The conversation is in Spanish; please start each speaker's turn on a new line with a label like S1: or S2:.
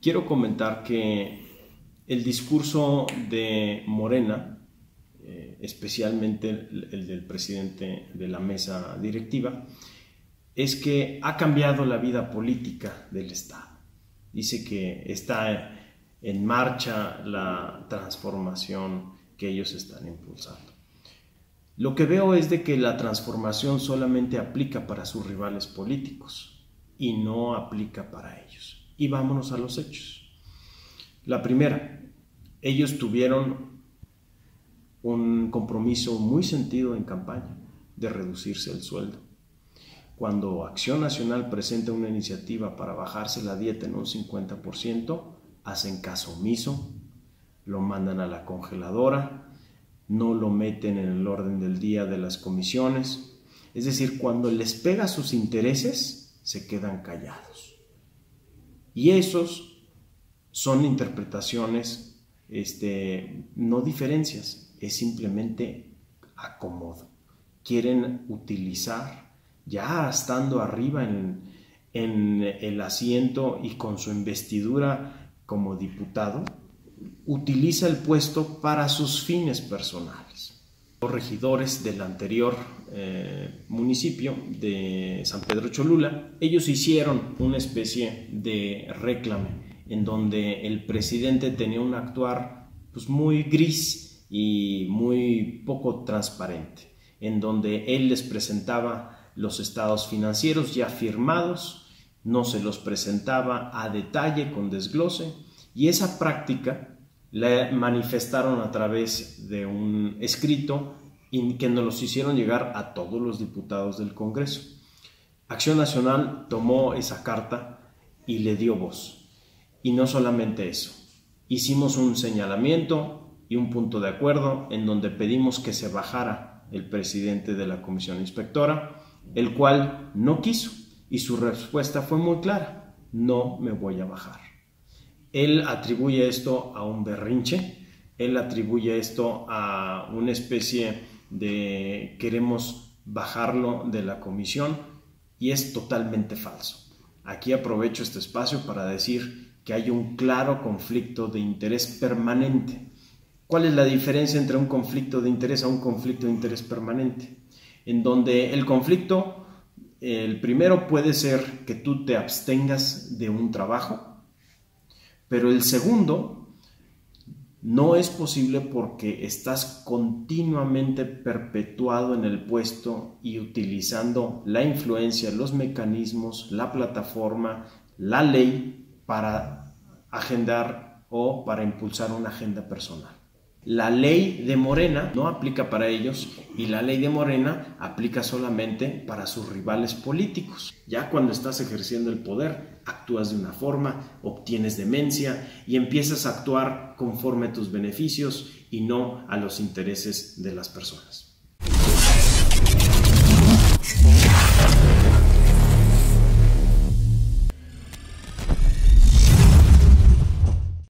S1: quiero comentar que el discurso de Morena, especialmente el del presidente de la mesa directiva, es que ha cambiado la vida política del Estado. Dice que está en marcha la transformación que ellos están impulsando. Lo que veo es de que la transformación solamente aplica para sus rivales políticos y no aplica para ellos. Y vámonos a los hechos. La primera, ellos tuvieron un compromiso muy sentido en campaña de reducirse el sueldo. Cuando Acción Nacional presenta una iniciativa para bajarse la dieta en un 50%, hacen caso omiso, lo mandan a la congeladora, no lo meten en el orden del día de las comisiones. Es decir, cuando les pega sus intereses, se quedan callados. Y esos son interpretaciones, no diferencias, es simplemente acomodo. Quieren utilizar, ya estando arriba en el asiento y con su investidura como diputado, utiliza el puesto para sus fines personales. Los regidores del anterior municipio de San Pedro Cholula, ellos hicieron una especie de réclame en donde el presidente tenía un actuar pues, muy gris y muy poco transparente, en donde él les presentaba los estados financieros ya firmados, no se los presentaba a detalle con desglose, y esa práctica la manifestaron a través de un escrito que nos los hicieron llegar a todos los diputados del Congreso. Acción Nacional tomó esa carta y le dio voz. Y no solamente eso, hicimos un señalamiento y un punto de acuerdo en donde pedimos que se bajara el presidente de la comisión inspectora, el cual no quiso, y su respuesta fue muy clara: no me voy a bajar. Él atribuye esto a un berrinche, él atribuye esto a una especie de queremos bajarlo de la comisión, y es totalmente falso. Aquí aprovecho este espacio para decir que hay un claro conflicto de interés permanente. ¿Cuál es la diferencia entre un conflicto de interés a un conflicto de interés permanente? En donde el conflicto, el primero puede ser que tú te abstengas de un trabajo, pero el segundo no es posible porque estás continuamente perpetuado en el puesto y utilizando la influencia, los mecanismos, la plataforma, la ley para agendar o para impulsar una agenda personal. La ley de Morena no aplica para ellos y la ley de Morena aplica solamente para sus rivales políticos. Ya cuando estás ejerciendo el poder, actúas de una forma, obtienes demencia y empiezas a actuar conforme a tus beneficios y no a los intereses de las personas.